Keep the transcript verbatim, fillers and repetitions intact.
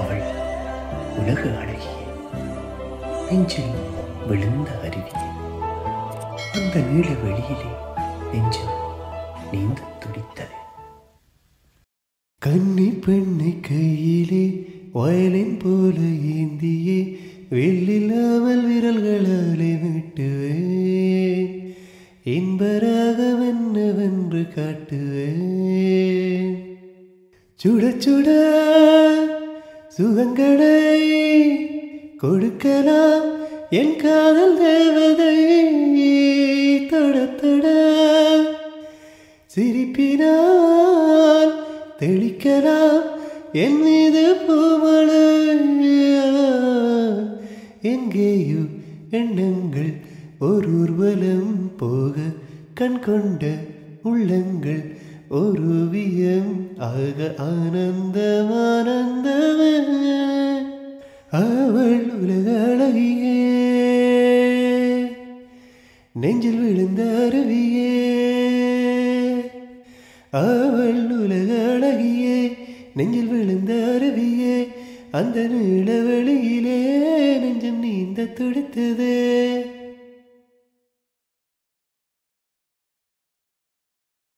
அவள் உலக அழகியே, நெஞ்சில் விழுந்த அருவியே, அந்த நீள வெளியிலே நெஞ்சம் நீந்த துடித்தது. கன்னி பெண்ணை கையிலே வயலின் போல ஏந்தியே வெள்ளில்லாமல் விரல்களாலே விட்டுவேன், இன்பராகம் என்னவென்று காட்டுவேன். சுட சுட சுகங்களை கொடுக்கலாம் என் காதல் தேவதை, தொட தொட சிரிப்பினால் தெளிக்கலாம் என் மீது பூமழை. எங்கேயோ எண்ணங்கள் ஒரு ஊர்வலம் போக கண் கொண்ட உள்ளங்கள் ஒரு ஓவியம் ஆக ஆனந்தம் ஆனந்தமே. அவள் உலக அழகியே, நெஞ்சில் விழுந்த அருவியே. அவள் உலக அழகியே, நெஞ்சில் விழுந்த அருவியே. அந்த நீள வெளியிலே நெஞ்சம் நீந்த துடித்ததே.